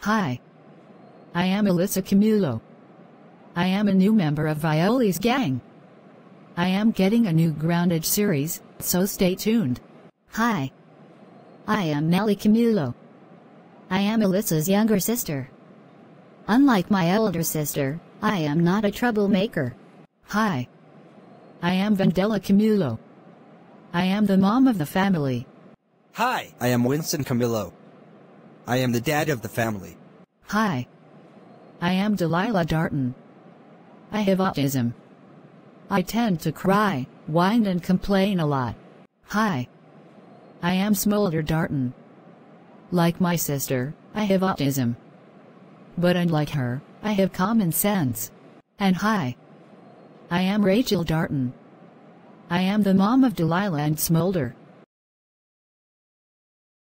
Hi. I am Alyssa Camilo. I am a new member of Violi's gang. I am getting a new Grounded series, so stay tuned. Hi. I am Nellie Camilo. I am Alyssa's younger sister. Unlike my elder sister, I am not a troublemaker. Hi. I am Delilah Camilo. I am the mom of the family. Hi, I am Winston Camilo. I am the dad of the family. Hi. I am Delilah Darton. I have autism. I tend to cry, whine and complain a lot. Hi. I am Smolder Darton. Like my sister, I have autism. But unlike her, I have common sense. And hi. I am Rachel Darton. I am the mom of Delilah and Smolder.